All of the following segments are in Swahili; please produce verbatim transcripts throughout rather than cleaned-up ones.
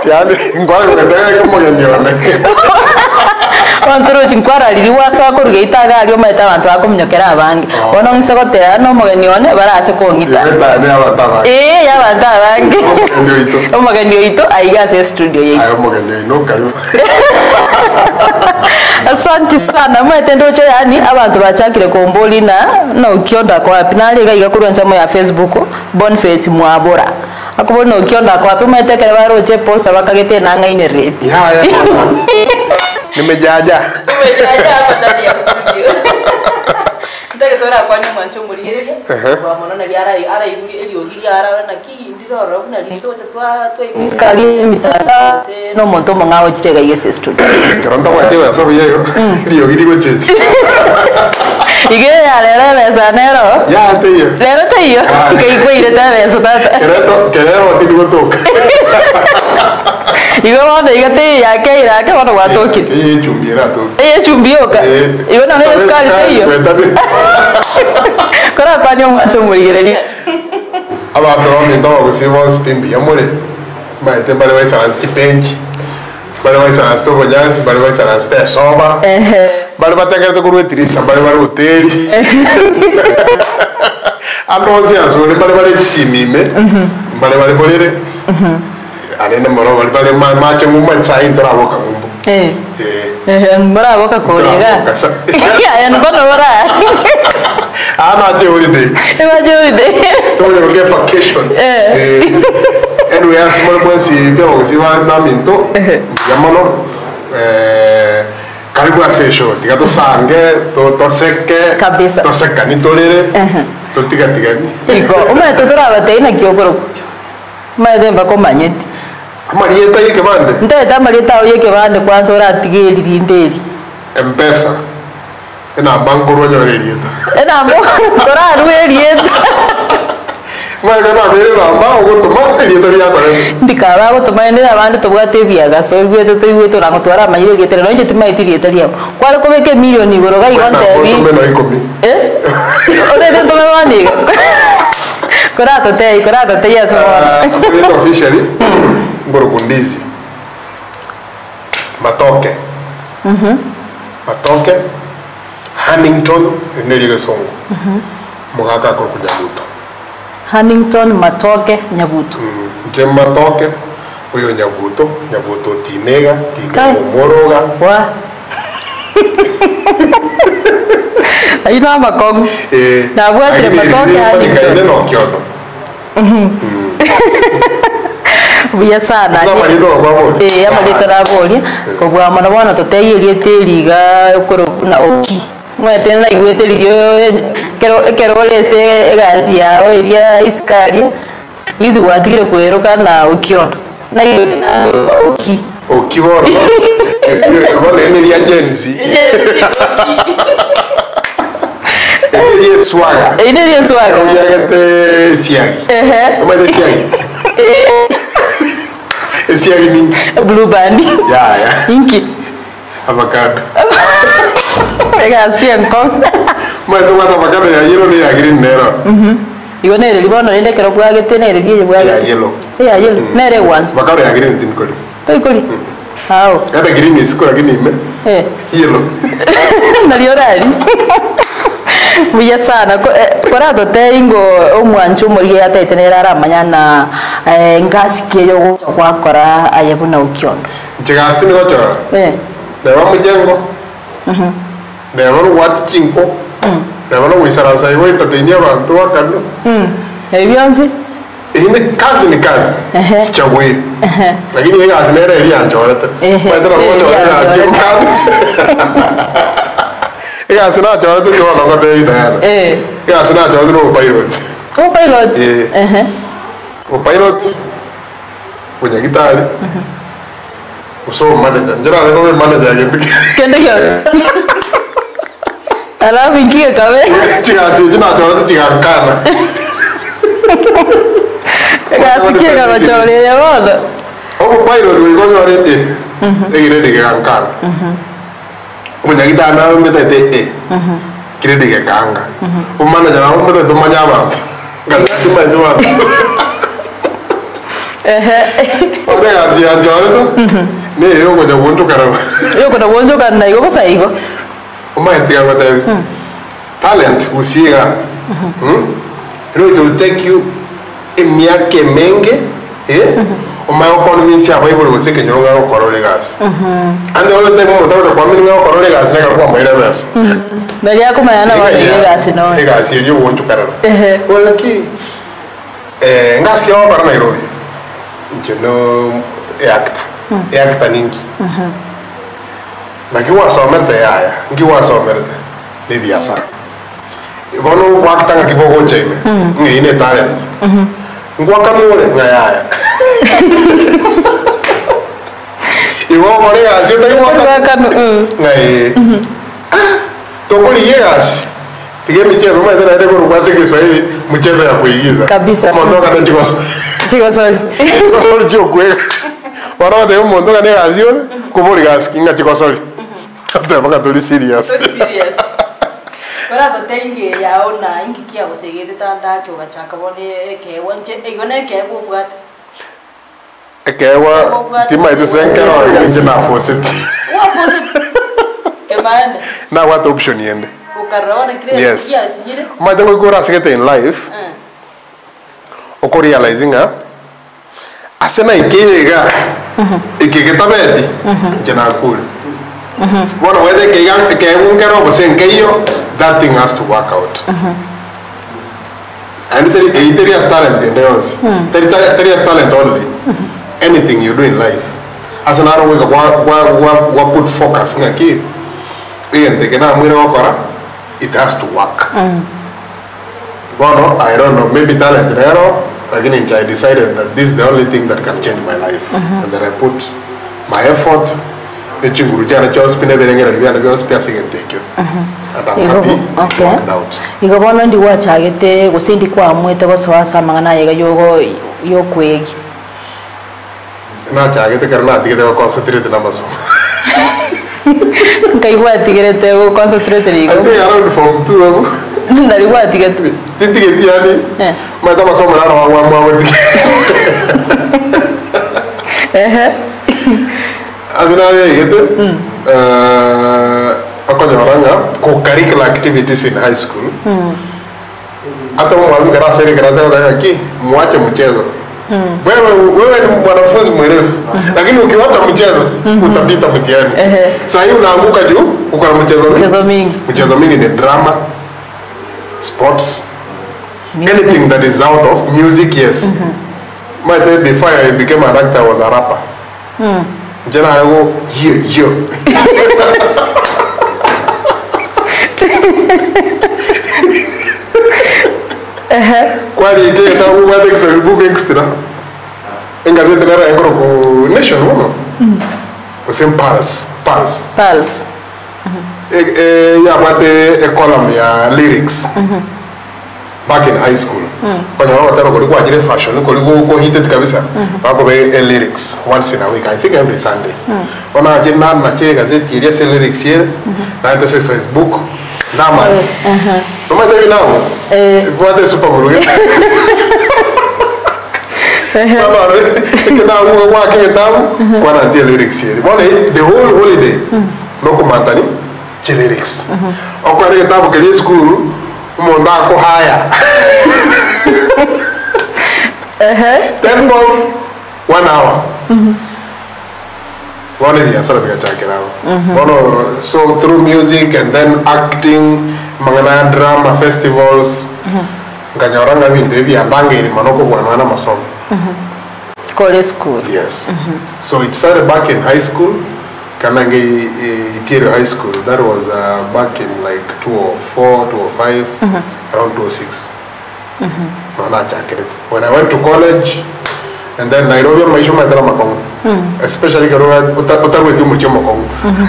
yani ngwara ngwetega kumugenione Wantoro chinkwara lili waso kurugeita gali ometa abantu bakomunyokera abange ono ngisogotera no mugenione barase kongita ne abataba eh yabantu abange omugeni oito aiga se studio yeito ayo mugeni no karibu asante sana mwete ndocho yani abantu bachakire komboli na no ukionda kwa wapi na liga igakurwanza mo ya Facebook Boniface Mwabora akubona ukionda kwa wapi mwete kale baroje posta bakagete na ngaine re ya ya nimejaja nimejaja hapa ndani ya studio ndage tora kwa ni mwancho murireria kwa monona liara ara iguri eliogiri ara na ki ndiroro na lito twa twa iskali mitata se no monto mangao chirega yese studio karonda kwa tewa so yego eliogiri go chechi ige ya lero besa nero ya teyo lero teyo ke ikoire ta besa tata kereto kerero tini gotoka igo wanda igate ya ke ira ke wana watoki eh chumbira to eh chumbioka igo na ne skali teyo kora kwa nyo mwancho murireria abantu bamendo bagusiba spimbi yamure maite bale baisana kipenji bale baisana sto gojansi bale baisana sto soba ehe bale bategete kurwetirisa bale bale hoteli ando sia so bale bale simime bale bale bolere anene moro bale bale mache mu matsa intra boka mumbo eh eh mbara boka kolega ya ngono bora ana je holiday ema je holiday to yo get vacation eh anyway as mo mo si pia si va na minto yamono eh karibu asesho tiga to sange to to seke kabisa to seka ni tolere to tiga tiga ni iko ume to tora bate na kiogoro ma demba ko manyeti amarieta yike bande ndeta marieta yike bande kwanza ora tigeri rinderi mpesa ena banko ro nyorerieta ena mo tora ruerieta mai kana bere lamba ogotuma erieta ria tare ndikaba gutuma ndira abandi tubwate biaga so rwete tuigwete na gutwara mayiro getera no nje tumaitirieta ria kwale kubeke milioni igoro ga igonte bi meno ikomi eh ode de tome maniga korato te korato te yeso officially Ngorokundizi Matoke mhm Matoke Huntington neliga songo mhm mugaka ko kunyabuto Huntington Matoke Nyabuto mhm je Matoke uyo Nyabuto Nyabuto tinega tika moroga wa aina makongo eh na bwatire Matoke Huntington no kiono mhm buya sana eh amalito raboli ko bwa mona bona toteyerie teriga koro na oki mwete na igwete liyo kero kero lese gazi ya oiria iskaria izi watigire kweroka na ukiona na iyo oki oki boro bole ni ya jenzi ni swaga ine ni swaga ya gete siagi ehe o de siagi siagi ni blue band ya ya inki avocado ega siento ma to mata avocado ya yellow ni ya green nero mhm igo nere libono inde kero bwa gete nere liye bwa ya yellow ya yellow nere once avocado ya green tin koli to koli hao kada green is ko lakini ime eh yellow naliorali buya sana korato te ingo omwanchu muri atetenera aramanya na ngasikie yo gwakora ayebuna ukiondo jigasti ni gochora eh ne ba mujengo mhm ne ba wat chinko mhm ne ba wisara sai wo tatenya bantu wakano mhm ebyonzi ine kazi ni kazi sichagwe lakini yeye asinera ile anjora ta padra moto ya siku ega sina jora tu jora logo de ida eh ega sina jora no pilot o pilot eh o pilot punya gitari uso manager jara de ko manager gente kende yo ala vinki kabe chiga si jina jora tu chiga kana ega sikie ka chole ya bodo o pilot we go jora te e ire de kana punya gitari na mbete te e kire de kanga o manager na mbete to manya ba ngati tuma tuma Ore kasi ya joro. Ne yo ko wonto karaba. Yo ko wonto kan na yo ko sai go. O mai tiga ngata. Talent usiga. Hmm? It will take you emiake menge, eh? O mai ko ni nsi abai bolo se ke nyoro ga ko role gas. Mhm. Ande ole te mo tawo ko mi ga ko role gas ne ga ko mai gas. Mhm. Na ya ko mai ana wa role gas no. Ne gas yo wonto karaba. Eh. Wala ki eh ngas yo para Nairobi. Ncheno e acta. E acta ninki. Mhm. Na kiwa somerte yaya, ngiwa somerte. Ne biasa. Bono wakta nga kibogo cheme. Nge ine talent. Mhm. Ngwa kamule nga yaya. Iwo kore ya sio tani wakta kanu. Nga ye. Tokoli yegas. Tige michezo mwa tena ndeko rubase Kiswahili mchezo ya kuigiza. Kabisa. Mondoka na chikoso. Chikoso. Chikoso chokwe. Wara de mondoka ne gazione kubuli gas kinga chikoso. Hata baka tuli serious. Serious. Para to tenge ya ona ingikia usegete tanda kyo gachaka bone ke wonche igone ke bubwat. Ekewa tima itu senka no inje na fosit. Wa fosit. Kemane. Na what option yende? Ukarona kire yes. Yes, yire. Ma tengo gora sekete in life. Mm. Oko realizing ah asena ikega. Mhm. Ikege tabeti. Mhm. Jena kule. Mhm. Bueno, whether ke yang ke un kero bo sen ke yo that thing has to work out. Mhm. And there is there is talent in there. There is there is talent only. Mm-hmm. Anything you do in life. As an arrow we go what what put focus ngaki. Again, the kena mwira wakora it has to work. Mm. Bueno, I don't know, maybe talent in arrow. Again, I decided that this is the only thing that can change my life. Mm-hmm. And then I put my effort. Nechingurujana just spin everything and we are just passing and take you. And I'm happy it worked out. Igo bono ndi wachagete gusindi kwa mwete bose wasamangana yega yogo yokwegi. Na chagete karna atigete ko concentrate na maso. Kai wa atigete ko concentrate rigo. Ate around from two abo. Ndari wa atigete. Titigete yani. Eh. Mata maso mara wa wa mwa wadi. Eh. Azina yete. Eh akonyaranga ko curricular activities in high school. Mm. Hata mwalimu kana sasa kana sasa aki muache mchezo. Mm. Wewe wewe ni mwanafunzi mwerevu. Mm. Lakini ukiwacha mchezo mm-hmm. utapita mtihani. Uh-huh. Sasa hiyo unaanguka juu uko na mchezo mingi. Mchezo mingi. Mchezo mingi ni drama, sports, music. Anything that is out of music, yes. Mm-hmm. My day before I became an actor I was a rapper. Mm. Jana I go yo yo. Kwani ike ta uwa de Facebook extra. Engazete na rangoro ko nation wono. Mm. O sem Pulse, Pulse. Pulse. Mhm. Eh eh ya bate e column ya lyrics. Mhm. Back in high school. Mm. Kwani wao taro ko kwa jire fashion ko liko ko hited kabisa. Bako be e lyrics once in a week. I think every Sunday. Mm. Ona jina na che gazeti ile se lyrics here. Na ita se Facebook. Nama. Uh-huh. No me devi namo. Eh. Può super guru. Baba, che na uwa wa ke tamu, kwa na tie lyrics here. Bona the whole holiday. No komantani che lyrics. O kwa re tamu ke school, mo nda ko haya. Eh. Ten bob one hour. Mhm. One year, sorry, we check it out. Mm-hmm. So through music and then acting, mangana drama festivals, nganyaranga mm-hmm. bintu bi ambangiri manoko bwana masomo. Mhm. College school. Yes. Mm-hmm. So it started back in high school. Kanange Itirio High School. That was uh, back in like two oh four, two oh five, mm-hmm. around two oh six. Mhm. When I went to college, and then Nairobi maisha matala makong. Mm. Especially karora utawe tu mucho makong.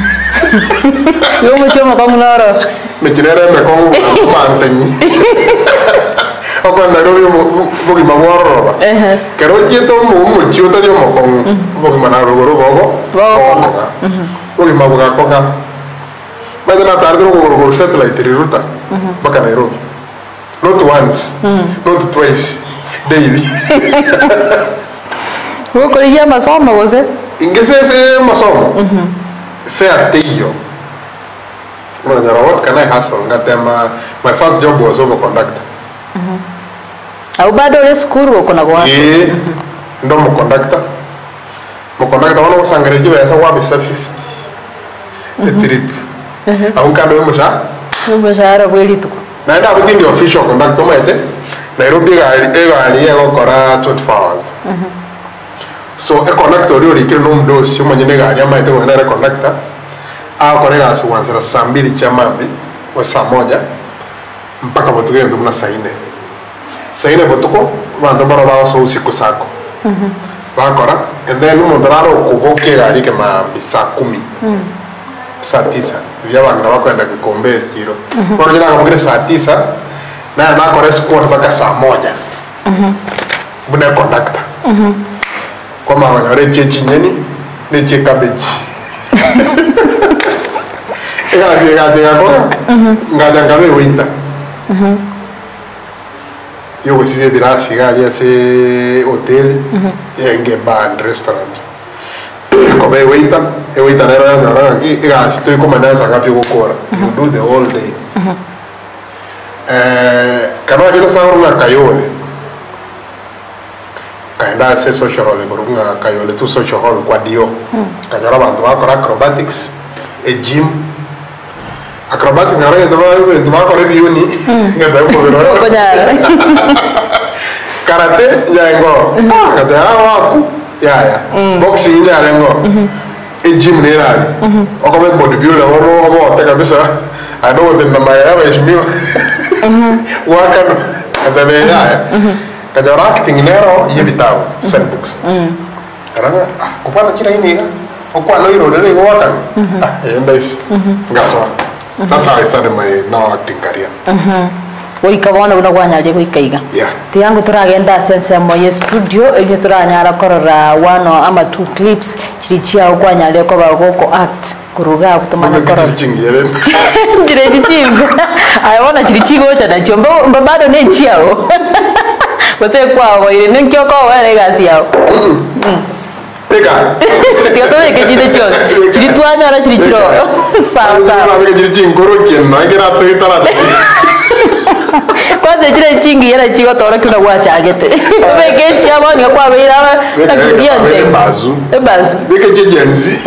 Yo mucho makong nara. Mechinera makong pantanyi. Opa Nairobi bogi maworo. Eh. Karo chieto mu mucho tayo makong bogi manaro goro bogo. Bogo. Mhm. Bogi mabuga koka. Bada na tarde ko goro satellite ruta. Baka Nairobi. Not once, mm. not twice, daily. Huko kuligia masomo gose? Ingesese masomo. Mhm. Fair tiyo. Mwana nyara what can I hustle? Ngatema my first job was over conductor. Mhm. Au bado ile school uko na kwa hustle? Eh. Ndo mo conductor. Mo conductor wana wasangareje besa wa bisa fifty. The trip. Au kado musha? Mushahara bweli tuko. Na nda kuti ndio official conductor mete. Nairobi gari egari yego kora twenty-four hours. Mhm. So a conductor uri kile no mdo si mwenye gari ama ite mwenye conductor. Ah korega si wanzira saa mbili cha mambi wa saa moja mpaka botuge ndo mna saa nne. Saa nne botuko bando bara ba so usiku sako. Mhm. Bakora and then mundaro kugoke gari ke mambi saa kumi. Mhm. Saa tisa. Vya bana bakwenda kukombe skiro. Bora jina ngombe saa tisa na na kore squad mpaka saa moja. Mhm. Buna conductor. Mhm. Kwa mama ngare chechi nyeni ne che cabbage. Ega je ga je ga ko. Mhm. Ngada ngabe winta. Mhm. Yo wesibe birasi gari ase hotel. Mhm. Yenge bar restaurant. Come winta, e winta nera nera aquí, ega estoy comandando ngapi gukora. You do the whole day. Mhm. Eh, kama jita sa una kayole. Kaenda se social hall burunga kayole tu social hall kwa dio. Kanyara bantu bakora acrobatics, e gym. Acrobatics ngare ndo ndo bakora biuni. Ngada ko bero. Karate yango. Karate awaku. Ya ya. Boxing yango. E gym ne rali. Okobe bodybuilder wono obo te kabisa. I know the number ya is me. Mhm. Wakano. Kada be ya. Kada acting nero yebitao send books. Mhm. Karanga kupata kila iniga. Okwa no iro dele wakano. Ah, enda is. Ngaswa. That's how I started my now acting career. Mhm. Woikabona unagwanyaje kuikaiga. Yeah. Tiyangu turagenda sense moye studio ile turanyara korora one ama two clips chirichia ukwanyale ko bagoko act kuruga kutomana korora. Jire jichingo. I wanna chirichigo cha na chombo bado ne chiao. Wase kwa ile nkyo ko wale gasi yao. Mm. Ega. Tiyo to ke jide chos. Chiritwanya ra chirichiro. Sawa sawa. Ame chirichingo ro kien na ngira to itara. Kwanza jire chingi yera chigo tora kuna wachagete. Ubeke chama ni kwa bila na kudiante. Bazu. E bazu. Beke jejenzi.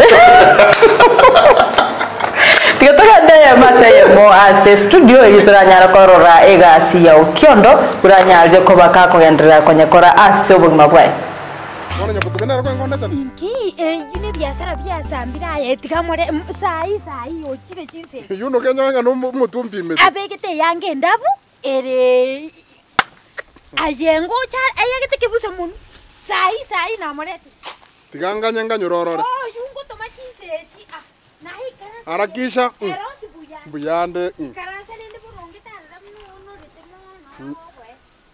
Tikatoka ndaya masaye mo ase studio yituranyara korora egasi ya ukiondo uranyarje ko bakako gendera kwenye kora ase obugima bwae. Bona nyabutugenera ko ngondeta. Inki eh yune biashara byasambira yetikamore sai sai ochire chinse. Yuno kenyanga no mutumbi mete. Abegete yange ndabu ere ayengo cha ayagete kebuse mun sai sai na morete. Tiganganya nyororore. Oh yungo to machinse chi ah nahi karasa. Harakisha. Erosi buyande. Buyande. Karasa nende boronge tarra no no retemo no bwe.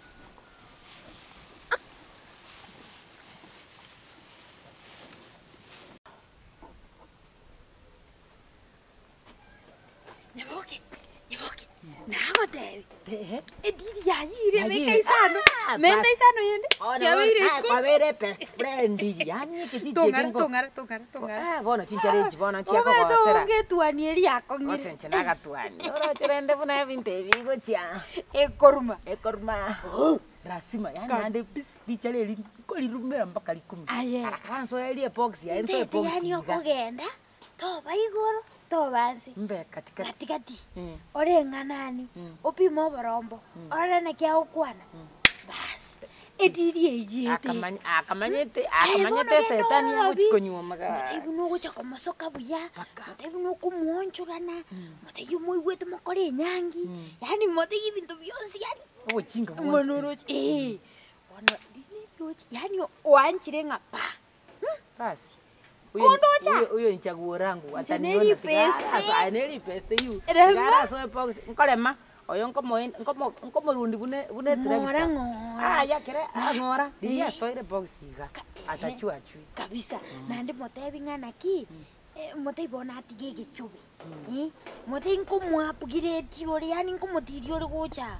Nyaboke, nyaboke. Nago devi. Edidi ya yire me kaisano. Menda isano yende. Chabire ko. Kwa vere best friend yani kiti Tongara tongara tongara tongara. Ah bona chinchare bona chia ko wasera. wasera. Oge tuani eri akongire. Osenche naga tuani. Ora chirende buna vinte vigo chia. E koruma. E koruma. Rasima yani ande bichale ri ko lirumera mpaka likumi. Aye. Kanso eli box ya enso box. Yani okogenda. To baigoro. To bansi. Mbe katikati. Katikati. Orenga nani? Opimo borombo. Ora na kia okwana. Bas. Ediri ejete. Akamanya akamanyete akamanyete setani ya kuchikonywa maga. Mutebu no gocha komasoka buya. Mutebu no kumonchurana. Mutebu moigwete mokore nyangi. Yani mutegi bintu byonsi yani. Obo chinga. Monoro eh. Wana dini yochi. Yani wanchire ngapa. Bas. Kondocha. Uyo nchaguo rangu ataniona pesa. Asa aneli pesa yu. Gara so box nkolema. Oyo nkomo nkomo nkomo rundi bune bune ngora ngora. Ah ya kere ngora. Dia so ile box iga. Atachua chui. Kabisa. Nande motebi ngana ki. Motebi bona atige gichubi. Eh? Motebi nkomwa pugire tiori yani nkomotiri ori gocha.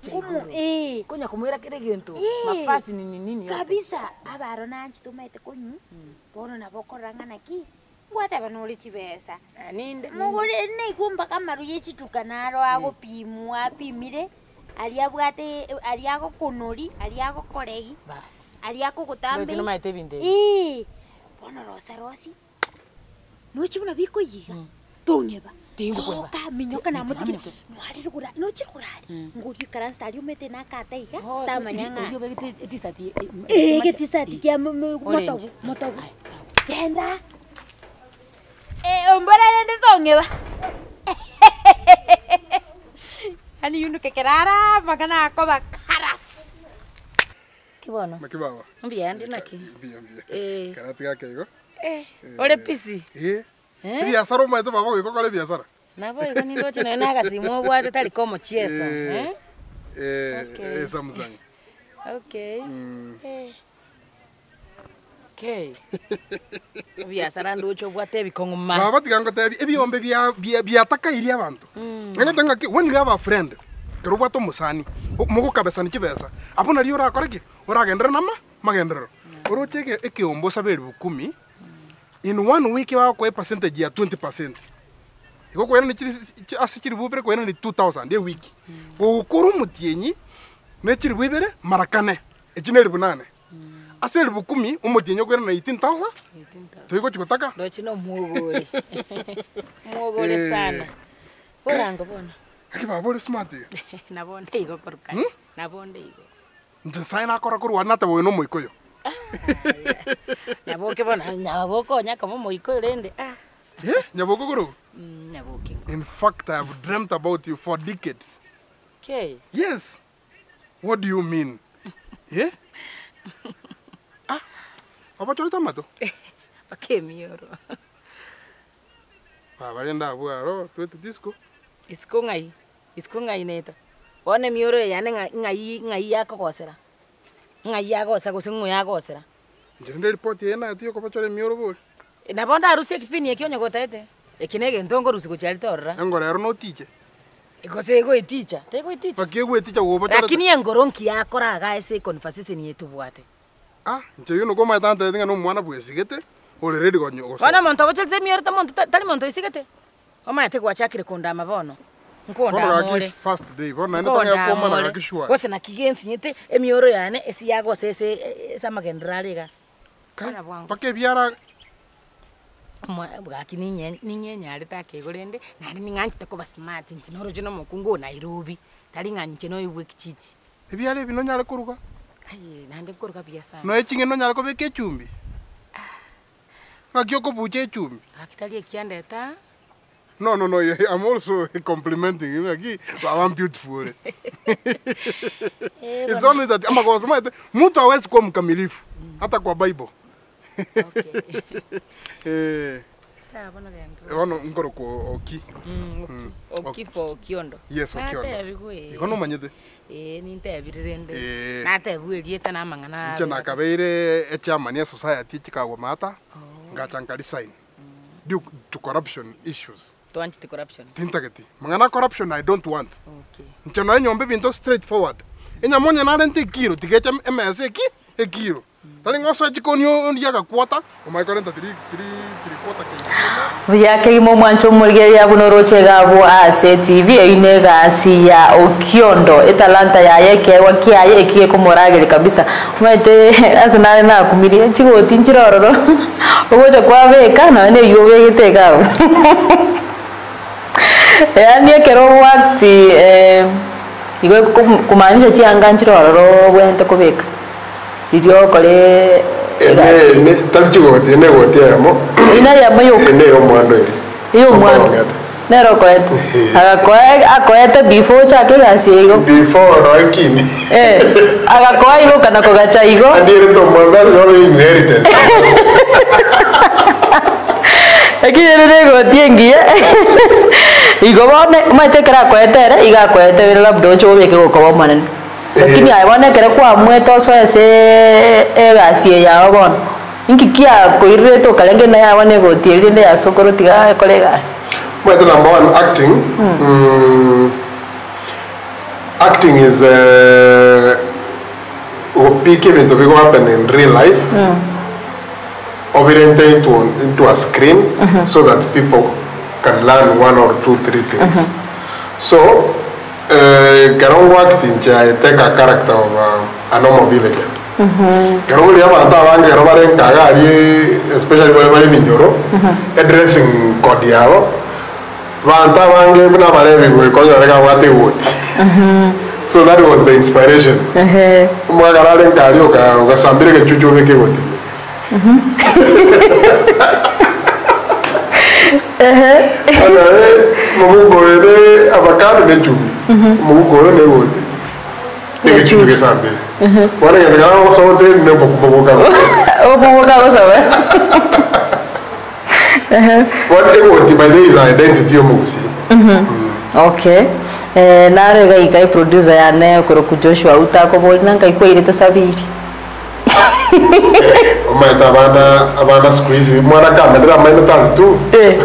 Kumu eh Konya kumwira kile kintu. Eh. Mafasi ni nini yote. kabisa abaro nanchi tumete konyu bono nabokorangana ki ngwate banuri chibesa Ah, Ninde. mugure neigumba kamaru yechituka naro agopimwa apimire aliabwate aliagokonori aliagokoregi Bas. aliagogotambe Ndio maite binde. eh bono rosa rosi nochibuna bikoyiga tongeba Tingu kweba. soka minyoka na mutikira nwari rugura no chikurari nguri karansta ari umete na kataiga tamanyanga Ndio begiti etisati. eh getisati kya motobu motobu kenda eh umbara nende tongeba ani yunu kekerara magana akoba karas Kibono. Makibaba. Mbia ndi naki. Mbia mbia. Eh. Karati yake iko. Eh. Ole pisi. Eh. Biashara umaite baba iko kale biashara. Nabo iko ni ndoche na naga simu bwate tali komo chieso. Eh. Eh, Okay. eh Samsung. Okay. Mm. Eh. Okay. Biashara ndocho bwate bikongo ma. Baba tigango tebi ebiombe bya bya byataka iri abantu. Nganya tanga ki when you have a friend. Kero bwato musani. Mugo kabesani chibesa. Apo nari ora koreki. Ora gendera nama magendera. Oro cheke ekiombo saberi bukumi. In one week wa kwa percentage ya twenty percent. Iko kwena ni chiri asichiri bubere kwena ni two thousand a week. Ukuru mutienyi ne chiri bubere marakane. Echineri bunane. Aseli bukumi umutienyi kwena na eighteen thousand. Tuiko chikotaka. Ndochi no muogole. Muogole sana. Oranga bona. Aki babole smart. Nabonde iko koruka. Nabonde iko. Ndesaina akora kurwa nata boyo no moikoyo. Naboke bona naboko nyaka mo moiko rende. Ah. Yeah, nyaboko guru. Mm, naboke. In fact, I have dreamt about you for decades. Okay. Yes. What do you mean? Yeah? Ah, apa chorita mato? Pake mioro. Pa barenda abuaro, tuete disco. Isko ngai. Isko ngai neta. One mioro yane ngai ngai yako kosera. Ngai yako sa kusingo yako sera. Njende report yena tiyo kwa chore mioro bol. Nabonda harusi ekipini ekionyo gotete. Ekinege ntongo rusi kuchaltorra. Engora ero no tiche. Ikose ego iticha. Tego iticha. Pakiegwe ticha go pa chore. Lakini engoronki yakora aga ese conversation yetu bwate. Ah, nche yuno koma tante tinga no mwana bwesigete. Ole ready go nyo. Wana monto bochelte mioro ta monto tali monto isigete. Oma yate kwachakire konda mabono. Nkonda Bona amore. gaki first day. Bona enda tanga koma na gaki shwa. Gose na kigensi nyete emioro yane esi yago sese samagendraliga. Pake biara Bwaki ninye ninye nyari take gorende nari ninganchi takoba smart nti noro jino mukungo Nairobi tali nganchi no iwe kichichi. ebiara bino nyale kuruka. Aye nande kuruka pia sana. No echinge no nyale ko beke chumbi. Ngakyo ko buche chumbi. Akitali ekiande ta. No, no, no. I'm also complimenting you. Aki, I'm beautiful. It's only that ama kwa sema mtu hawezi kuwa mkamilifu hata kwa Bible. Okay. Eh, Ta bona gento. wano ngoro ko oki. Mm. Oki fo kiondo. Yes, okiondo. Ate bigwe. Ikono manyete. Eh ninte birirende. Eh. Na te bwelieta na mangana. Nche nakabeire echairman ya society chikawa mata. Ngachankali sign. Due to corruption issues. To anti corruption. Tintageti. Mangana corruption I don't want. Okay. Nche no nyombe binto straightforward. Enya monya na rente kiro tigecha M S ki e kiro. Tali ngoso chikonyo yaga kwata. O my current three three three quarter ke. Vyake imo mwancho mulgeri ya bunoroche gabo ase T V ine gasi ya Okiondo etalanta ya yeke wakia yeke komorageli kabisa mwete asanale na kumiri chigo tinchirororo ogocha kwa beka na ne yobe gitega yani ekero wakati eh igo kumaanisha chianga nchirororo wente kubeka idio kole Ene ne talchigo tiene gotia mo. ina ya mayo Ene yo mwando iri. iyo mwana nero kwete agakoe akoete before chake gasiego Before ranking. eh agakoe igo kana kogacha igo Andire to mwanda yo inheritance. akire nego tiengie igo bone mate kra koetere iga koete bira labdo chobeke gokoba manen lakini aibone kere kwa mweto so ese e gasie ya bono inkikia koireto kalenge na ya bone gotiere ne ya sokoro tiga colegas. Mwete number one acting. Mm. acting is uh, peak into what happen in real life. Mm. Oriented into, into a screen mm-hmm. so that people can learn one or two, three things. Mm-hmm. So, Karon uh, worked in I take a character of uh, a normal villager. Karon liya manta wange robare kagari, especially when we in Europe, addressing Kodiao. Manta wange bina mare we call it like what they would. So that was the inspiration. Mwa garare kagari oka oka sambire ke chuchu meke wote. Mamu gore avocado ne chupi. Mamu gore ne wote. Ne chupi ke sambire. Wale ya ngara ko so te ne bobo ka. O bobo ka so ba. What they wote by the is identity of Musi. Okay. Eh nare ga ikai producer ya ne ko ku Joshua utako bolina kai ko ireta sabiri. Umaita abana abana squeeze mwana kamera maina tatu. Eh.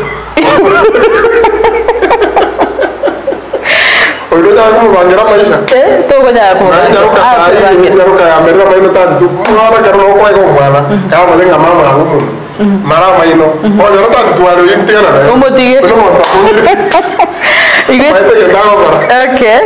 Oyo ya ko bangira maisha. Eh, to ko ya ko. Ah, bangira ko kamera maina tatu. Mwana karo ko ko mwana. Kama malenga mama ngumu. Mara maino. Oyo no tatu wale yintena na. Umotige. Okay.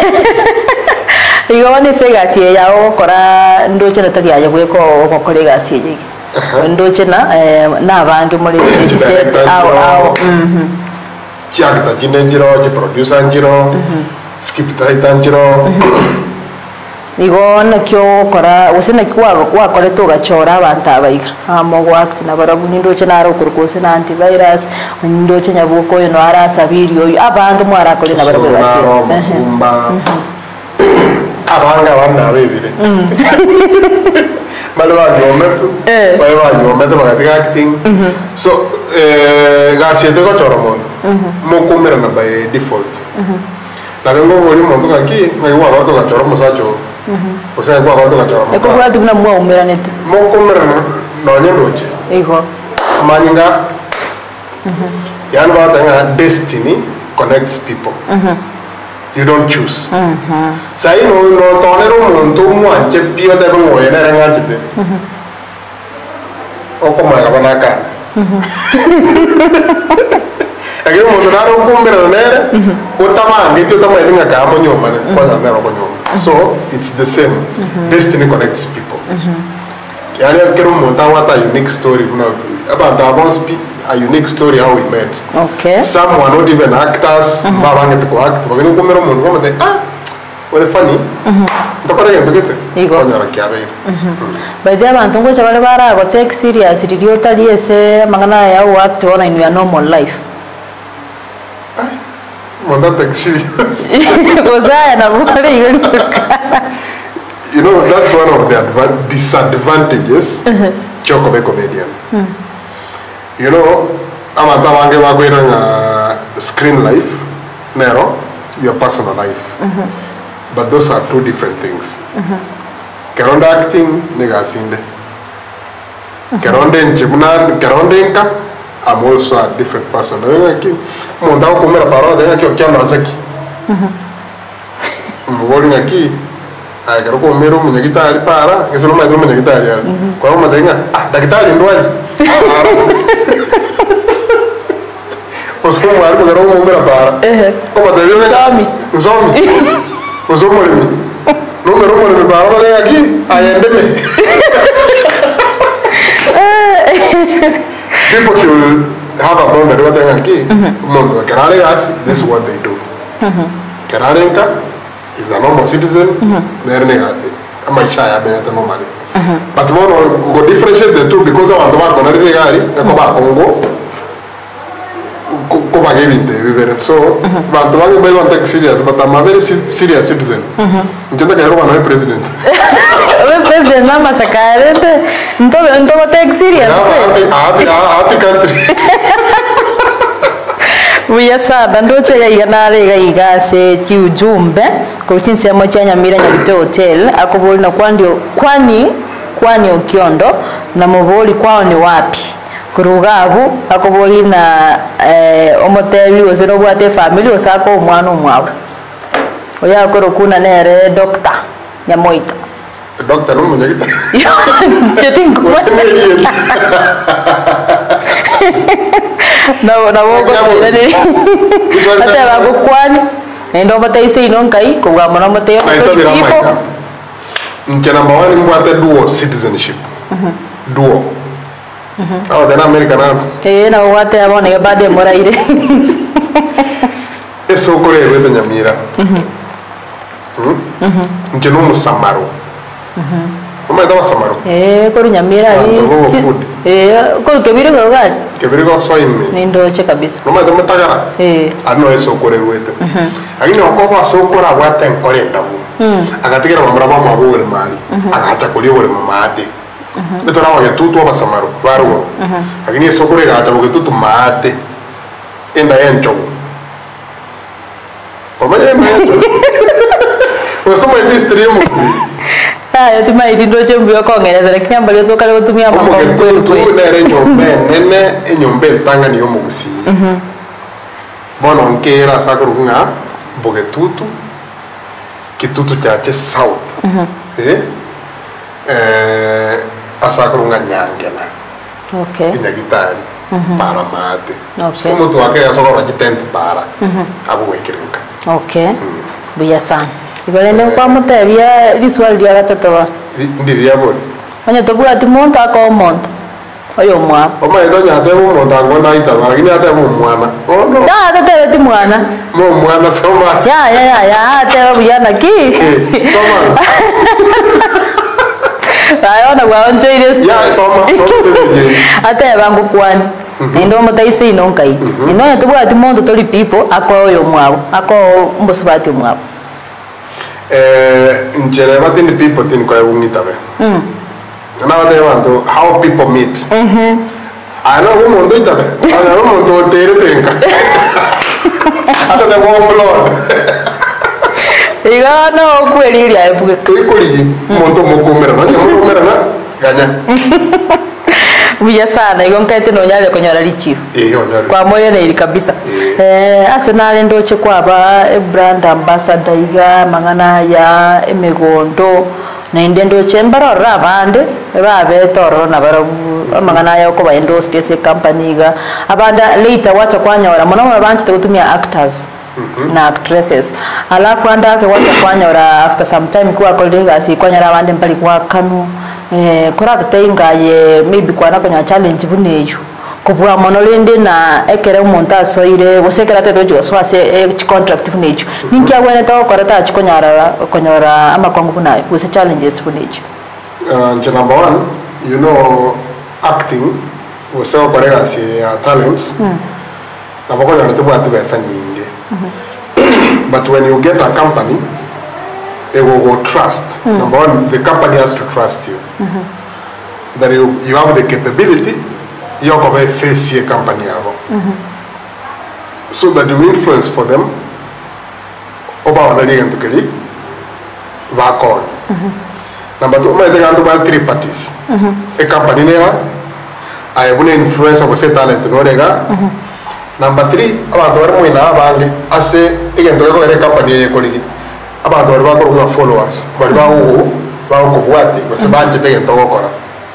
Igone se gasi ya okora ndoche na tagi aje gweko okore gasi yiki. Ndoche na na bange muri set au au mhm. Chiakta jinenjiro, ji producer njiro, skip titan njiro. Igone kyo okora usena kwa kwa kore to gachora abantu abaika. Amo gwakti na barabu ndoche na aro kurukose na antivirus ndoche nyabuko yo no ara sabirio abange mwara kore na barabu gasi. Abanga wana bebire. Malwa nyometu. Malwa nyometu bagatika acting. So eh gasi ete ko choro mondo. Mokumera na by default. La vengo boli mondo kaki, ngai wa bato ka choro musacho. O sea, kwa bato ka choro. Eko kwa tuna mwa umera nete. Mokumera no nyendoche. Ego. Manyinga. Yan ba tanga destiny connects people. You don't choose. Mm-hmm. Sai no no tonero monto muanche pio de mo ene rangachite. Mhm. O como era banaka. Mhm. Agora mo donaro kumbera nere, o tama ngito tama edinga ka mo nyoma ne, kwa nero ko nyoma. So it's the same. Mm-hmm. Destiny connects people. Mhm. Yani kero monta what a unique story kuna about about speak a unique story how we met. Okay. Some were not even actors. Baba ngete ko act. Bagani ko mero mundu ko mate ah. Wale funny. Mhm. Ndakora yendo kete. Igo. Nyara kyabe. Mhm. Baadhi ya bantu ngo chabale bara go take serious radio tali ese mangana ya act ona in your normal life. Ah. Monda take serious. Kozaya na bole yeli. You know, that's one of the adva- disadvantages choko be comedian. Mm. You know, amata wange wagwira nga screen life, nero, your personal life. Mm-hmm. But those are two different things. Mm-hmm. Keronda acting, nega sinde. Keronde nchibuna, keronde nka, I'm also a different person. Munda kumera paro, denga kyo kyamba zaki. Mwori ngaki, ay kero ko mero mwenye gitari para, kesa no maidro mwenye gitari yari. Kwa homa denga, ah, dakitari ndwali. Os como algo que não me para. Como te viu? Zombie. Zombie. Os homens me. Número um me para fazer aqui. Ainda-me. People should have a boundary what they aqui. Mundo. Kerare as this is what they do. Kerarenka is a normal citizen. Nerne maisha ya meta normal. But one go differentiate the two because I want to work on every gari. Eko ba Congo. Como vivere. So, but one way one take serious, but I'm a very serious citizen. Entiendo que no es president. El president mama sacarete. Entonces, entonces take serious. Happy, happy country. Uyasa bandoche ya iganare ga igase ti ujumbe ko chinse mo chanya mira nya hotel akoboli na kwani kwani kwani okiondo na moboli kwao ni wapi kurugabu akoboli na eh omoteli osero bwate family osako omwana omwawe oya koro kuna nere doctor Nyamoita doctor no munyagita tetingo no no wogo tirani ate bago kwani endo bataise inonkai ko ga mono mateo tipo nke number one mbwate dual citizenship dual oh then America na eh na wate abone bade moraire eso kore wete Nyamira nke no musamaro Oma ito masamaro eh ko Nyamira ari eh ko kebiro ko gari kebiro ko soime ni ndoche kabisa Oma ito matagara eh ano eso kore wete agini okoba so kora wate nkore ndabu agatigera mamura mama bore mali agacha kuri bore mama ate beto nawo ke tutu abasamaro baro agini eso kore gacha bo ke tutu mate enda yencho Omaye mate Wasoma industry mu ah yo tima idindo chembio ko ngereza lakini ambali to kale kutumia mambo kweli kweli na re nyombe nene enyombe tanga niyo mugusi mhm bono nkera sakurunga bogetutu kitutu chache south mhm eh eh asakurunga nyangena okay inyagitari para mate okay como tu ake asokora jitente para abo wekirinka okay buya sana igolene kwa mutebia riswali dia gatatu ba ndiria bo onye to bua timonta ko monta oyo mwa oma idonya te bo monta ngona ita ba gini ate bo mwana oh no da ate te mwana mo mwana soma ya ya ya ya ate buya na ki soma ayo na wa onto ile ya soma ate bangu kwani ndo mutaise inonkai ino to bua timonta to people akwa oyo mwabo akwa mbosubati mwabo eh njere batini people tin kwa ungita be mm na wate wanto how people meet mhm ana wo mondo itabe ana wo mondo tere tenka ata de wo floor iga no kweli ile ayepuke kweli mondo mokomera na mokomera na ganya Buya sana igo nkaite no nyale konyora lichief eh onyari kwa moyo na ili kabisa eh Arsenal ndoche kwa ba brand ambassador iga mangana ya emegondo na inde ndoche mbarora abande babe toro na baro mangana ya ko ba endorse kese company iga abanda later wacha kwanyora mona mona banchi tutumia actors na actresses alafu andake wacha kwanyora after some time kwa colleagues asi kwanyora abande mpali kwa kanu eh kurata tenga ye maybe kwa nako nya challenge bunejo kubwa monolinde na ekere umuntu asoire gusekera teto jo swase e contract bunejo ninki abone to korata chikonyara konyora ama kwangu bunayo wese challenges bunejo uh number one you know acting wese okorega si uh, talents na bako ya tebu atu besa nyinge but when you get a company they will go trust mm. number one the company has to trust you mm-hmm. that you you have the capability you go face your company abo mm-hmm. so that you influence for them oba wanali gantu kali back on mm-hmm. number two my gantu ba three parties mm-hmm. a company nera I have influence of say talent no rega mm-hmm. number three abantu bari mu ina bange ase igento ko ere company ye koligi abantu bari bakora followers bari bawo bawo kubwati base banje te gento gukora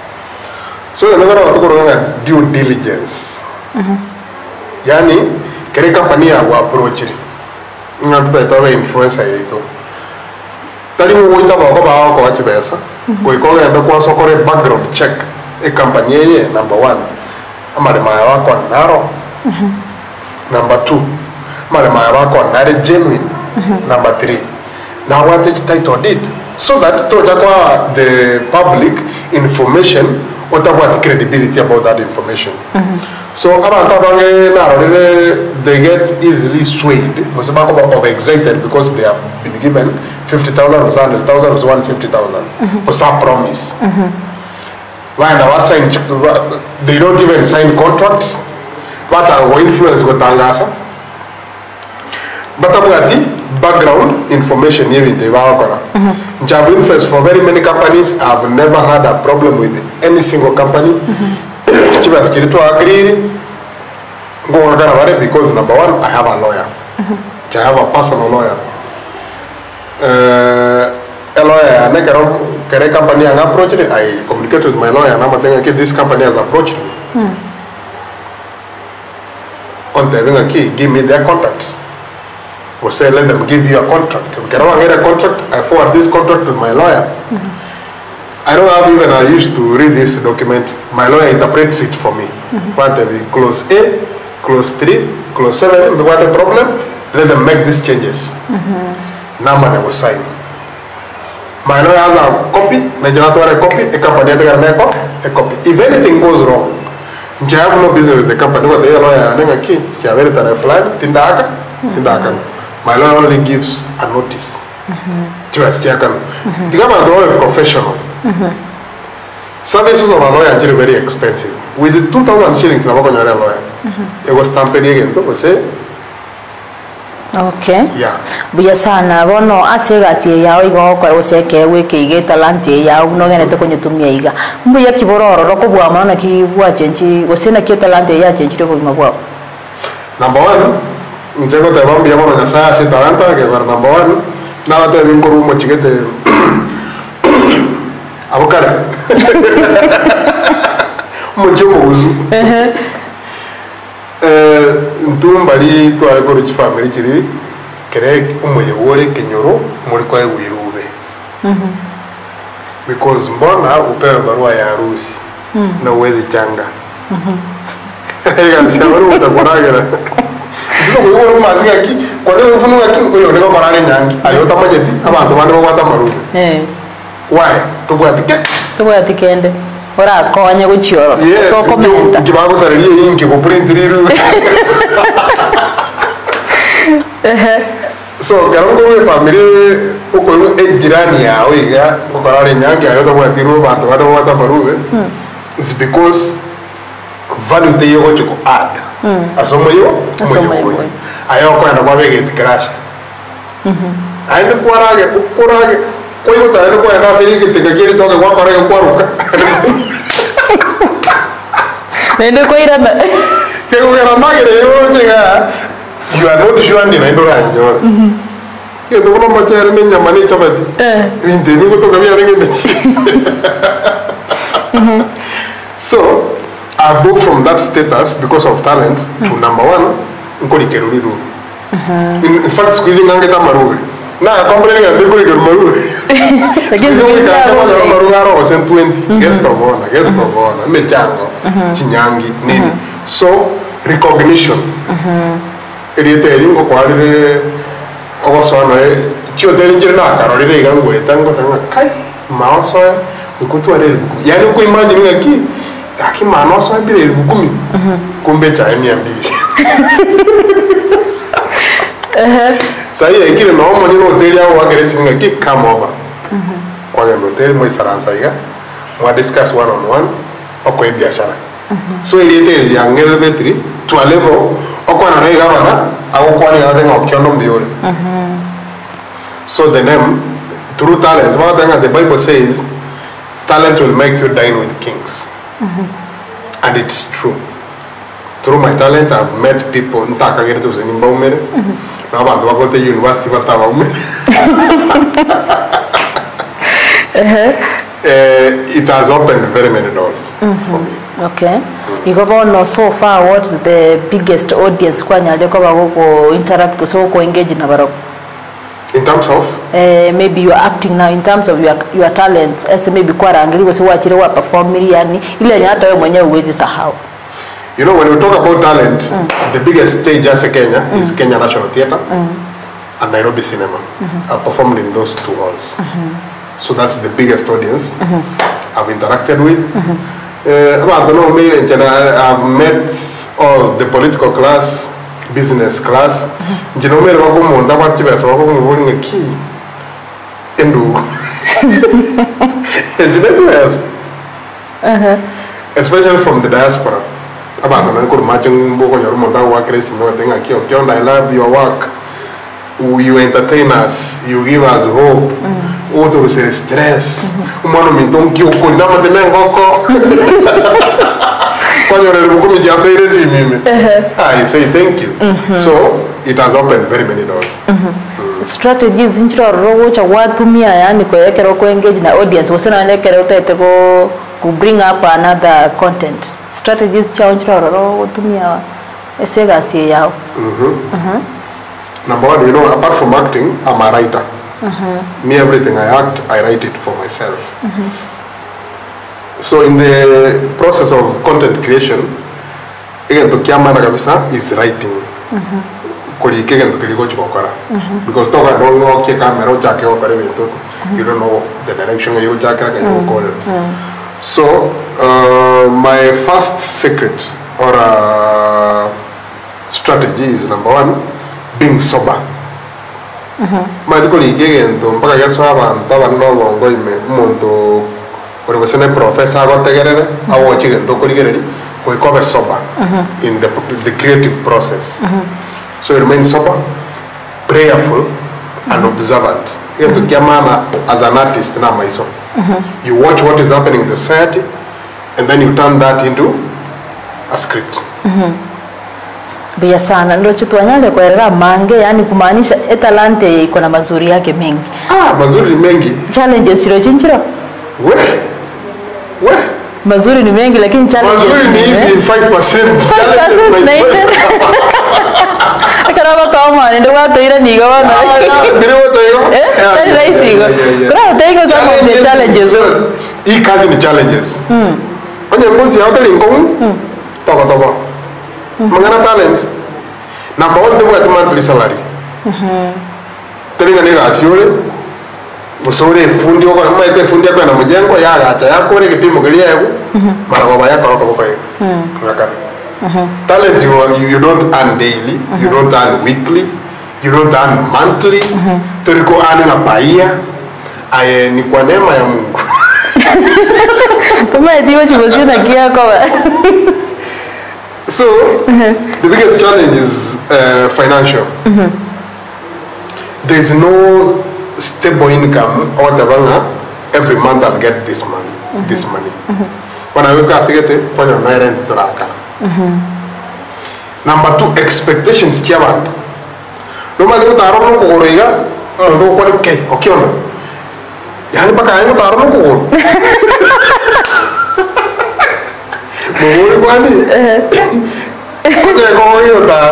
so the ngara tukoro nga due diligence mhm yani kere company ya wa approach ri ngatu ta tawe influencer yeto tali mu wita ba ko ba ko achi besa ko ko ngenda kwa sokore background check e company ye number one amare maya wa kwa naro mhm number two mare maya wa kwa nare genuine number three now what the title did so that to jakwa the public information what about credibility about that information mm-hmm. so abantu abange naro they get easily swayed because about excited because they have been given fifty thousand or one hundred thousand or one hundred fifty thousand mm-hmm. was a promise mm-hmm. when they sign they don't even sign contracts but are influence with Tangasa but about background information here in the Wakora. Mm-hmm. I've influenced for very many companies. I've never had a problem with any single company. Chibas Kirito agree. Go on because number one, I have a lawyer. Mm-hmm. I have a personal lawyer. uh, a lawyer ne karo kare company ang approach it, I communicated with my lawyer na matenga ki this company has approached me mm. on the key give me their contacts or say let them give you a contract karo ang get a contract I forward this contract to my lawyer mm-hmm. I don't have even I used to read this document my lawyer interprets it for me mm-hmm. want to be clause A clause three clause seven what a problem let them make these changes mm-hmm. now man I will sign my lawyer has a copy, Nigeria a copy, a company has a copy. If anything goes wrong, I have no business with the company. What the lawyer and a key, I have it a flag, Tindaka, Tindaka. My lawyer only gives a notice. Trust Yakan. The government is a professional. Services of a lawyer are very expensive. With the two thousand shillings, I'm not going to a lawyer. It was stamped again, to say. Okay. Yeah. Buya sana bono asega si yao igo ko oseke weke ige talenti yao no gene to kunyitumia iga. Mbuya kibororo roko bwa mana ki bwa chenchi gosena ki talenti ya chenchi ko mabwa. Number one, njego te bambi ya bono nyasa si talanta ke bar number one na te binkoru mo chigete abukara. Mo jomo uzu. Eh ntumbali twale ko ruchi family kiri kere umuyebore kenyoro muri kwa wirube mhm because mbona upewe barua ya harusi na uwezi changa mhm ega sababu utakoragera ndio ko uri mazi ngaki kwa nini ufunu ngaki uyo ndiko barale nyangi ayo tamanyeti abantu bande bakwata marube eh why tubwatike tubwatikende ora konye guchioro so komenta kibago sarili inki ko print riru so karongo we family uko ejirani yawe ya ukorare nyangi ayo tabwatiru bantu bado bata barube it's because value te yogo chiko add asomo yo asomo ayo ko na kwa bege crash mhm ayo kwarage ukorage kwa hiyo tayari kwa na feli que te quiere toque kwa para yo kwaruka nende kwa ira que ko era magere yo llega you are not sure ni nendo ga yo que to no machera ni nyama ni chapati eh vinte ni ko to kabia renge so I go from that status because of talent to number one ngori keruriru in fact squeezing ngangeta marube na comprende que te curi que maru lakini sio kama maru garo o cent twenty guest of honor guest of honor me chango chinyangi nini so recognition eriete ringo kwalire ogosona e chio telinjire na karolire igangwe tango tanga kai maoso ukutu arere bukumi yani uko imagine ngaki aki manoso abire bukumi kumbe cha mia mbili eh sai ekire no mo ni hotel ya wa geresi ngaki come over mhm kwa hiyo hotel mo isaransa iga mo discuss one on one oko biashara so ile ile ya ngelevetri to a level oko na iga bana au kwa ni ade ngo kyondo mbiole mhm so the name through talent what the Bible says talent will make you dine with kings mhm and it's true through my talent I've met people ntaka gerete uzinimba umere na abantu bakote university bataba umere uh, it has opened very many doors mm-hmm. for me. Okay. Mm. You go on so far what's the biggest audience kwa nyale kwa bako interact so ko engage na baroko in terms of uh, maybe you are acting now in terms of your your talent as maybe kwa rangiri kwa wachire wa perform yani ile nyata wewe mwenyewe uwezi sahau. You know, when we talk about talent, mm. the biggest stage as a Kenya mm. is Kenya National Theatre mm. and Nairobi Cinema. Mm-hmm. I've performed in those two halls. Mm-hmm. So that's the biggest audience mm-hmm. I've interacted with. Mm-hmm. Uh, I don't know, me in general, I've met all the political class, business class. You know, me wako monda watu besa wako mwoni ngaki endo. Especially from the diaspora. About na ko imagine mboko nyaru monda wa kresi mo tenga ki okyon I love your work. You entertain us, you give us hope. Mm. Outro se stress. Umano minton ki okolina matena ngoko. When you're able to just say mimi, I say thank you. Mm-hmm. So it has opened very many doors. Mm-hmm. Mm. strategies inchiro rogo cha watumia yani kwekero ko engage na audience wasana nekero tete go ku bring up another content strategies cha inchiro rogo tumia esega sie yao. Mhm. Mhm. Number one, you know, apart from acting, I'm a writer. Mhm. Me, everything I act, I write it for myself. Mhm. So in the process of content creation, again to kiamana kabisa is writing. Mhm. Kuri kegen to kili gochi kokora. Because toka don't know ke camera ujake okare bintu. You don't know the direction you ujake ka you call it. So uh, my first secret or uh, strategy is number one, being sober. Ma diko ligegen to mpaka yaso abantu abantu bongo ime umuntu uri wesene professor agotegerere awo chigen to kuligereri we cover sober in the the creative process. So remain sober, prayerful, and observant. You have to kiamana as an artist na maiso. You watch what is happening in the society, and then you turn that into a script. Bia sana ndio chituanyale kuelera mange yani kumaanisha etalante iko na mazuri yake mengi. Ah, mazuri mengi. Challenges sio chinchiro. We. We. Mazuri ni mengi lakini challenges mazuri ni hivi five percent. five percent. Akaraba kama ndio watu ile ni gawa na. Ndio watu hiyo. Eh? Rahisi hiyo. Bro, take us some of the challenges. Hii kazi ni challenges. Mm. Kwenye ngozi ya hotel ngong. Toka toka. Mangana talents. Number one, they get monthly salary. Mhm. Telinga ni gasiore. Usore fundi wako kama ite fundi yako na mjengo ya gacha yako ile kipimo kilia yako. Mara baba yako wako kwa hiyo. Mhm. Ngakana. Mhm. Talent you, you don't earn daily, you don't earn weekly, you don't earn monthly. Mhm. Tuliko earn na paia. Aye ni kwa neema ya Mungu. Kama etiwe chibosi na kia kwa. So, mm-hmm. the biggest challenge is uh, financial. Mm-hmm. There is no stable income or the every month I'll get this money. Mm-hmm. This money. Mm-hmm. When I wake up, I get it. When I'm not rent to raka. Number two, expectations. Chiabat. No matter what I don't know, Korea, I don't know what okay. Okay, no. Yani baka ayo taro no ko. Mori kwani. Oje ko hiyo ta.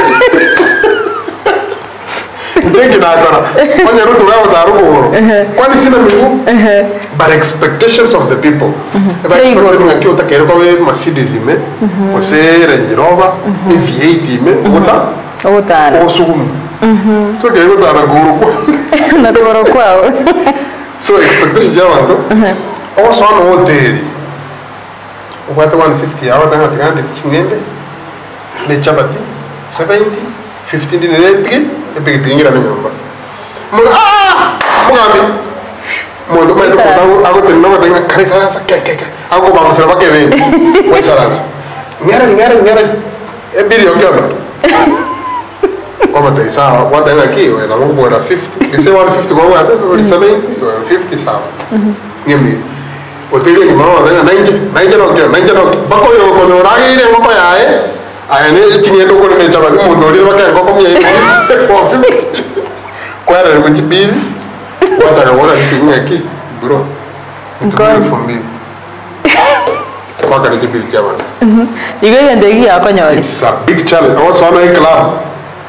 Dengi na kara. Oje rutu ga taro ko. Kwani sina miguu. But expectations of the people. If I expect them to take care of Mercedes ime, o se Range Rover, V eight ime, ota. Ota. O sugum. Mhm. So que yo tara guru ko. Na guru ko. So expectations ya wanto. Also on hotel. What one fifty hour tanga tingande chingende. Ne chabati seventy, fifty ni ne pigi, e pigi pingira na nyumba. Mo ah! Mugambi. Mo ndo mai ko ago tenno ko tenga kare sara sa ke ke ke. Ago ba musara ba ke be. Ko sara. Ngara ngara ngara. E biri okamba. Como te sa wa tanga ki we na mo bora fifty. Ese one fifty ko wa ta seventy or fifty sa. Ngemi. Hotel ni mama tanga ninety, ninety no ke, ninety no. Bako yo ko no ragi ne ngoko ya eh. Aya ne chingendo ko ne chaba mo ndo ri ba ke ngoko mi ko fifty. Kwa ra ko chibili. What I want to see aquí, bro. It's good for me. What can you build, Javan? You go and take it. It's a big challenge. Also, I'm a club.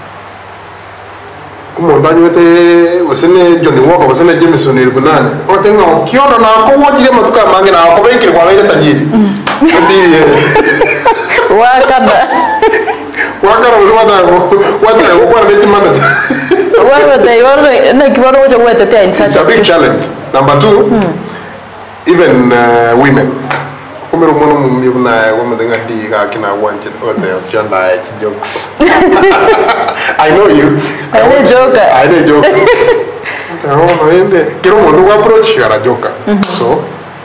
Come on, don't you say, was in Johnny Walker, was in a Jameson in Banana. Oh, think of Kyoto now. Come on, you must come and I'll make it while I'm Tajiri. Welcome. Welcome. What I want to manager. What they already like what was the way to tell it's a big challenge. Number two, hmm. even uh, women. Come here, woman, you na woman denga di ka kina wanted or the gender jokes. I know you. I know joker. I know joker. The woman in there. Kiro mo do approach you are a joker. So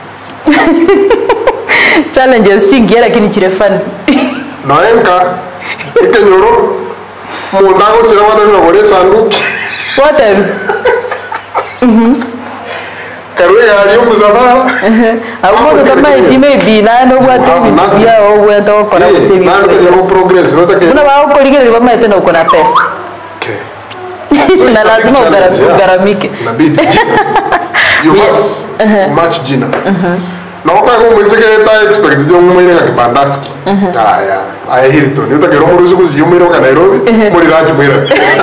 challenges singira kini chire fun. No enka. Ikenyoro. Montago se va a dar una buena salud. What then? Mhm. Caruya ali um zava. Alguma coisa mais de meio bina no what then? Ya o wento ko na se vi. Nada que o progresso, não tá que. Una va o coligueiro va meter no com a peça. Okay. So na lazima ugaramike. Inabidi. You must match jina. Na wakati mwezi keta expect ndio mwezi kakibandaski. Haya, aya Hilton. Utakero muruzi kuziyumira ka Nairobi, muri raji mwira.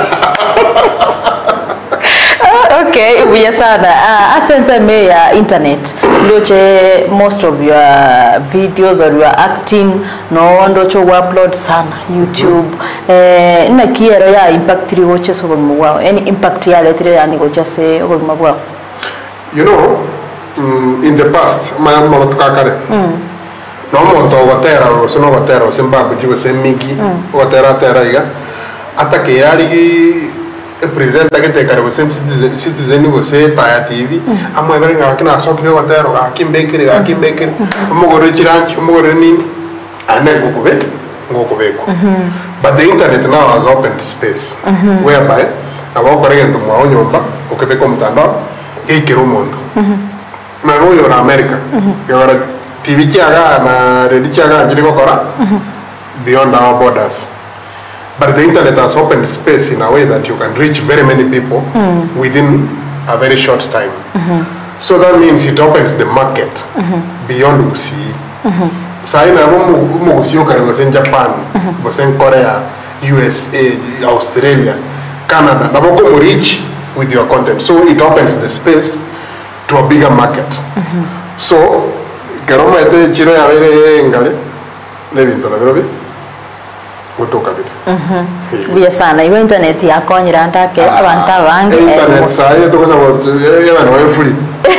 Okay, we sana. Uh, asense me ya internet. Ndoche most of your videos or your acting no ndocho upload sana YouTube. Eh na kiero ya impact ri woche so bamwa. Any impact ya letre ya ni gocha se bamwa. You know, mm, in the past, my mama tukakare. Mm. No monto watera, so no watera, Zimbabwe jiwe semiki, watera tera iga. Atake yari presenta que te cargo citizen citizen você tá ativo amo ver aqui na ação que eu até aqui em Bakery aqui em Bakery amo gore tiranchi amo gore ni ane gokube ngokubeko but the internet now has opened space whereby abo gore ngento mwa nyomba ukebeko mtandao ikero mundo na royo na America yora T V kiaga na radio kiaga njiri gokora beyond our borders. But the internet has opened space in a way that you can reach very many people mm. within a very short time. Mm-hmm. So that means it opens the market mm-hmm. beyond U C I. Mm-hmm. So I know was in Japan, mm-hmm. was in Korea, U S A, Australia, Canada. Now you reach with your content. So it opens the space to a bigger market. Mm-hmm. So, Keroma ete chiro ya vere ngale, nevi ntona kutoka bitu. Mhm. Bia sana iwe internet yako nyiranda ke abantu abange internet saye tukona botu yabana wa free.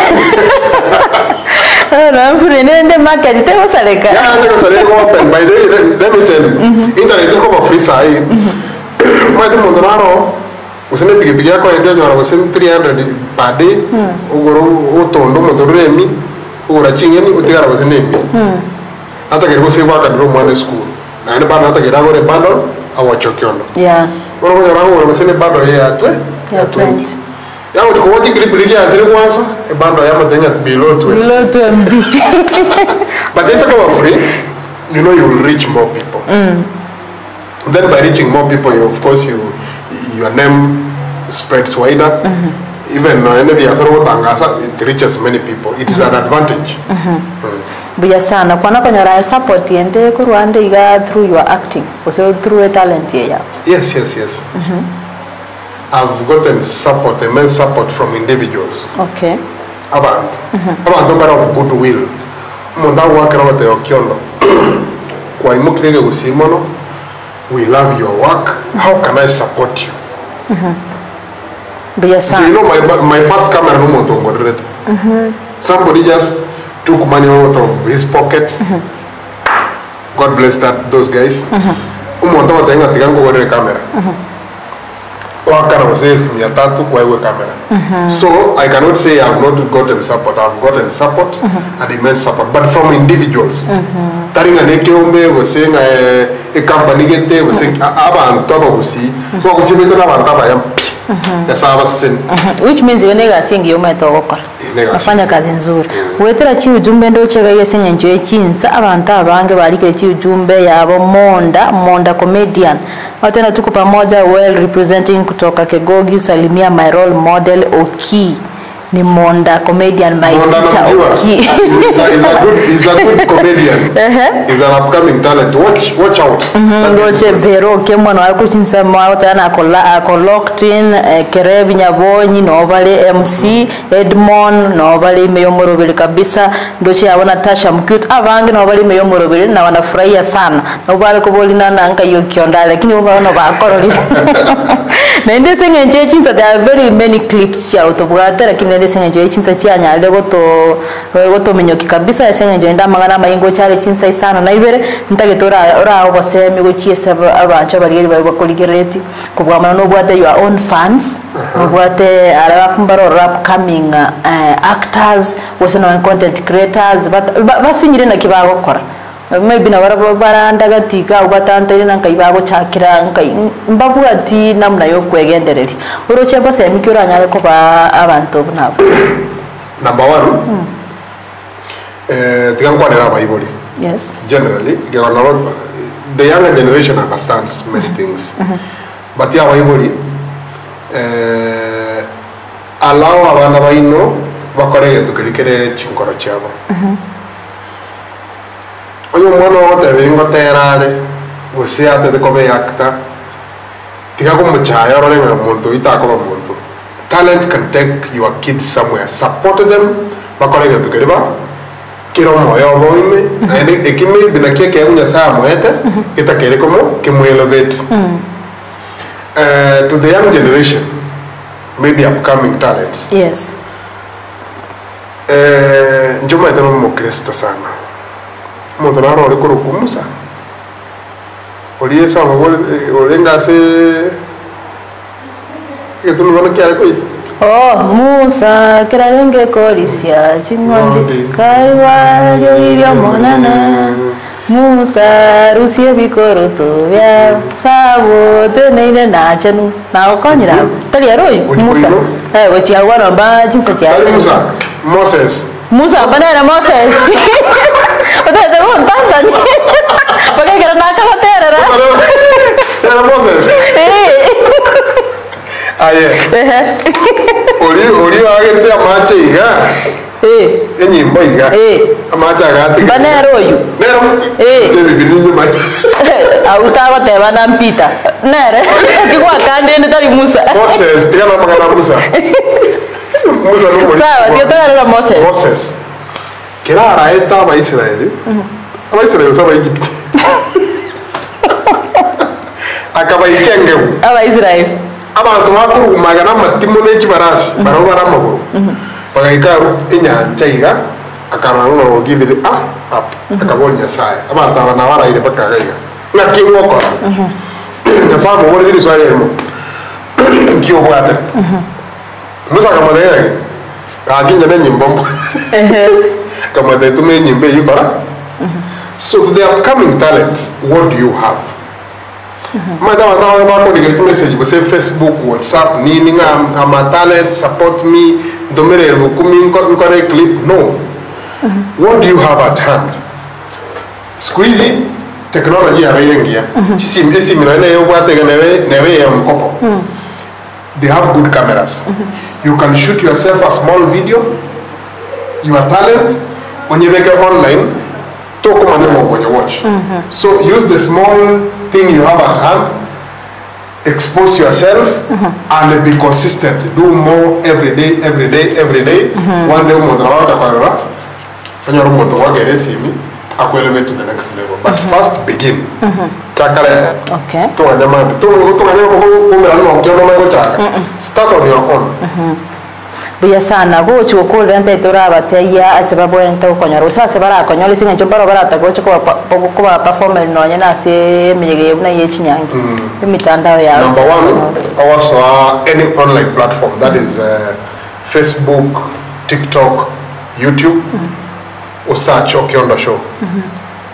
No free nende market te usaleka. Ya te usaleka open by the let me tell you. Internet iko free saye. Mwa mundo naro useme pige pige yako ndio nyora useme three hundred per day ugoro utondo motoremi ura chingeni utigara useme mi. Hata kero sewa kadro mwana school. Na ene bana hata kirago re bundle awa chokyondo. Yeah. Oro ko yarago ro sene bundle ya atwe ya twenty. Ya ngo ko wati clip ligi azire kwanza e bundle ya matenya below twenty. Below twenty. But it's come free. You know you will reach more people. Mm. Then by reaching more people, you, of course you your name spreads wider. Mm-hmm. Even uh, it reaches many people. It is an advantage. Mm-hmm. Mm. Buya sana kwa napa nyara support yende kuruande iga through your acting also through a talent ya. Yes, yes, yes. Mm-hmm. I've gotten support, immense support from individuals. Okay. Abantu. Mm-hmm. Abantu mbara of goodwill. Munda wakera wate okyondo. Kwa imukirege usimono. We love your work. How can I support you? Mm-hmm. Buya sana. Do you know my my first camera no monto ngorete. Mhm. Somebody just took money out of his pocket. Mm-hmm. God bless that those guys. Mm-hmm. Umonto watenga tigango gore camera. Mhm. Wakana wasef mia tatu kwa iwe camera. Mm-hmm. So I cannot say I have not gotten support. I have gotten support mm-hmm. and immense support, but from individuals. Mm-hmm. Taringa nekiombe wasenga e company gete wasenga abantu abagusi. Bagusi bendo n'abantu abayampi. Mm-hmm. Which means you nega singi yoma tokora. Nafanya kazi nzuri. Wetera chi ujumbe ndo chega yesenya njoye chinsa abantu abange barike chi ujumbe yabo Monda, Monda comedian. Watena tuko pamoja well representing kutoka Kegogi Salimia my role model Oki. Ni Monda comedian my Monda teacher Oki. He's a good he's a good comedian. Uh-huh. He's an upcoming talent. Watch watch out. Ngoche Vero kemwana wako chinsa mwa tana akola akoloked in Kerebi Nyabonyi no vale M C Edmond no vale meyomorobele kabisa ndoche abona Tasha Mcute abange no vale meyomorobele na wanafurahia sana no vale kubolina nanga yo kionda lakini ubaona bakoroli na ndese ngenje chinsa there are very many clips ya utobwate lakini ndese ngenje chinsa cyanya lego to goto menyoki kabisa yasenga nje ndamagana mayingo cyale chinsa sana na ibere ntagetora ora obose migo chiesa abancha bari bari bakoligereti kubwamana no bwate your own fans no bwate arafu mbaro rap coming uh, actors was no content creators but basinyire na kibago kora maybe na barabo barandagatika ubatantire nankaibago chakira nkai mbabu ati namna yo kwegendereri uroche bose mikiro anyale ko ba abantu nabo. Number one mm. eh tigankwanera bayiboli. Yes. Generally, the younger generation understands many things. Mm-hmm. But yeah, bayiboli eh allow abana baino bakore tukerikere chinkoro cyabo onyo mwana wote biringo terare gose ate ko be actor tiga ko muchaya role nga muntu itako muntu. Talent can take your kids somewhere. Support them bakore tukeriba kiro moyo boime ende ekime binakie ke unya saa moete itakere como que mu elevate uh, to the young generation, maybe upcoming talents. Yes. Eh njuma ito mo Kristo sana. Mo tona ro ko kumusa. Ori esa mo ori ngase que tu no van a quedar con Oh, Musa, kerarenge korisia, chingwandi, kaiwa, yoiria monana. Musa, rusie bikoroto, ya, sabo, teneine na chenu, na okonyira. Tali aroi, Musa. Eh, wachi agwana ba jinsa cha. Musa, Moses. Musa, banana Moses. Ote te gon tanta. Porque que na ka hotera ra. Era Moses. Eh. Aye. Ori ori agete amache iga. Eh. Enyimbo iga. Eh. Amache agati. Banero yu. Nero. Eh. Je bibini mai. Auta go te bana mpita. Nere. Kigwa kande ni tari Musa. Moses, tia na magana Musa. Musa no mo. Sawa, dio tara la Moses. Moses. Kera araeta ba Israeli. Aba Israeli usaba Egypt. Akaba ikenge. Aba Israeli. Abantu bakuru magana matimo n'iki barasi baro baramaguru bagayikaru inyanja iga akaranga no give it ah up akabonya sai abantu abana barayire bakagaiga na kimokora nasamu wole ziri swali elmo kyo bwata musa kama leye akinja na nyimbombo kama de tume nyimbe yikora. So to the upcoming talents, what do you have? Madam, I'm going to get a message. We say Facebook, WhatsApp, Nini, I'm a talent, support me, Domere, Bukumi, clip. No. What do you have at hand? Squeezy, technology, they have good cameras. You can shoot yourself a small video, your talent, when you make it online, talk when you watch. So use the small thing you have at hand, expose yourself, mm-hmm. and be consistent. Do more every day, every day, every day. Mm-hmm. One day, when you're to elevate to the next level. But mm-hmm. first, begin. Mm-hmm. Okay. Start on your own. Mm-hmm. Biya sana go chu ko rente tora bateya asababu ente ko nyaro sa sabara ko nyalo singa chombaro barata go ko ko performance no nyana se miyege na ye chinyangi mitandao ya. Number one, also uh, any online platform, that is uh, Facebook, TikTok, YouTube, mm-hmm. or search Okiondo Show. Mm-hmm.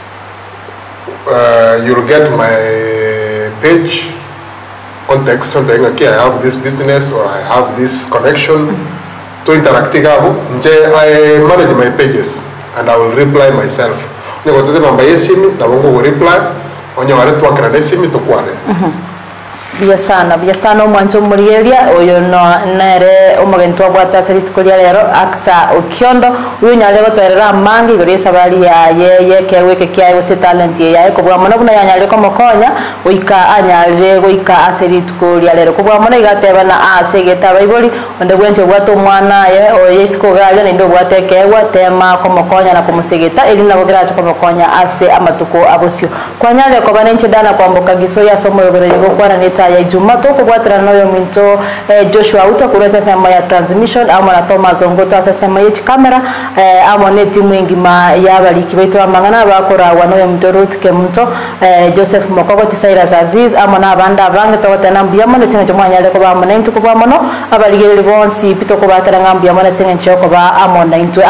uh, you'll get my page context, something like, okay, I have this business or I have this connection. Mm-hmm. To interact, I manage my pages and I will reply myself. You go to the number yesimi, na bongo will reply. Onye wale tu akrane simi to kwale. Biasana, biasana mwanzo murieria oyo no nere omagentu abwata sari tukolia lero actor Okiondo uyo nyale go twerera mangi gori sabali ya ye ye kewe ke kia yo talent ye ya ko bwa mona buna nyale ko mokonya uika anyale go ika aseri tukolia lero ko bwa mona igateba na asegeta baiboli onde gwense bwato mwana ye o yesko gale ndo bwate kewa tema ko mokonya na kumusegeta elina bogira ko mokonya ase amatuko abosio kwa nyale ko banenche dana kwamboka gisoya somo yobere go kwana neta ya Juma toko kwatira noyo minto eh, Joshua uta kuresa sema ya transmission ama na Thomas Ongoto asa sema ya kamera eh, ama ne timu ingima ya bali kibeto amangana bakora wanoyo minto Ruth Kemto eh, Joseph Mokoko Tisaira Aziz ama na banda banga tawata nambi ama ne singa chomanya le ko ba mona into ko ba mono abali gele bonsi pito ko ba kara ngambi ama ne singa choko ba ama na into